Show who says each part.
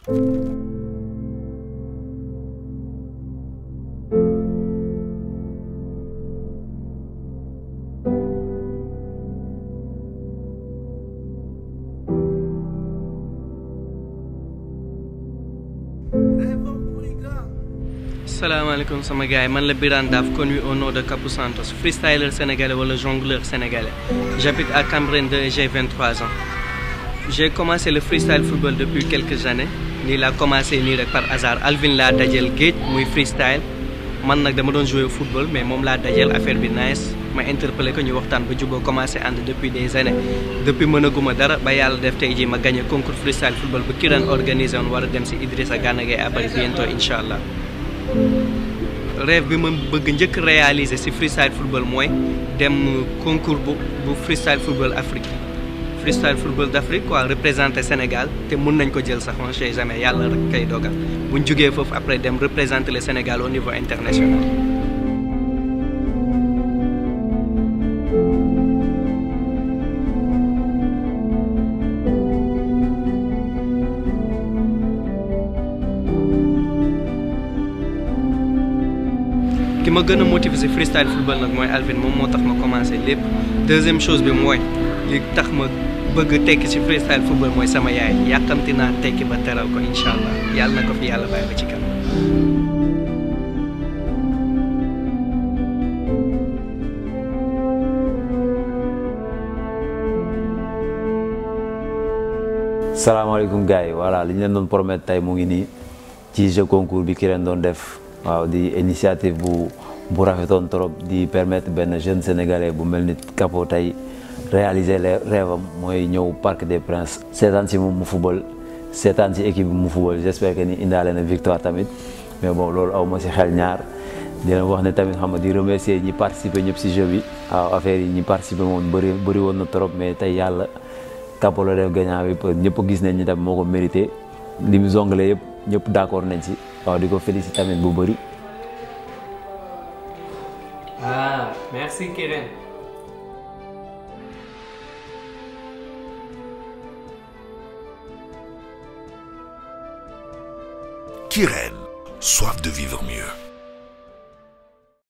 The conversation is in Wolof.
Speaker 1: Salam alaikum sama gars, man la Birane Daff, connu au nom de Capou Santos, freestyler sénégalais ou le jongleur sénégalais. J'habite à Kirène et j'ai 23 ans. J'ai commencé le freestyle football depuis quelques années. Ni l'a commencé ni par hasard. Alvin l'a dajel gate, muy freestyle. Man nak dama don jouer au football mais mom la dajel affaire bi nice. Ma interpellé ko ñu waxtaan ba jubo commencé and depuis des années. Depuis mënaguma dara ba yalla def tay ji ma gagné concours freestyle football bu Kirène organisé on wara dem ci Idrissa Gana Gueye à Paris bientôt inshallah. Rêve bi ma bëgg njëkk réaliser ci freestyle football mooy dem concours bu freestyle football Afrique freestyle football d'Afrique quoi représenter Sénégal te mën nañ ko jël sax on sait jamais yàlla rek kay dogal buñ jógee foofu après dem représenter le Sénégal au niveau international. Ce qui m'a motivé ci freestyle football nag mooy Alvin moom moo tax ma commencé lépp. Deuxième chose bi mooy li tax ma bëgg tekki ci freestyle football mooy sama yaay yàkkamti naa tekki ba teral ko incha allah yàlla na ko fi yàlla bàyyi ba ci kanam.
Speaker 2: salaamaaleykum gars yi voilà li ñu leen doon promettre tey mu ngi nii ci jeu concours bi Kirène doon def waaw di initiative bu rafetoon trop di permettre benn jeune sénégalais bu mel ni Capo tey réaliser les rêves am mooy ñëw Parc des Princes seetaan si moom mu football seetaan si équipe bi mu football j'espère que ni indaale na victoire tamit mais bon loolu aw ma si xel ñaar di leen wax ne tamit xam nga di remercier ñi participer ñëpp si jeu bi waaw affaire yi ñi participer moom bëri woon na trop mais tey yàlla Capo la def gagnant bi ñëpp gis nañ ni tamit moo ko mérité li mu jonglé yëpp ñëpp d'accord nañ si waaw di ko féliciter tamit bu bëri.
Speaker 1: Ah, merci Kirène.
Speaker 3: Kirène, soif de vivre mieux.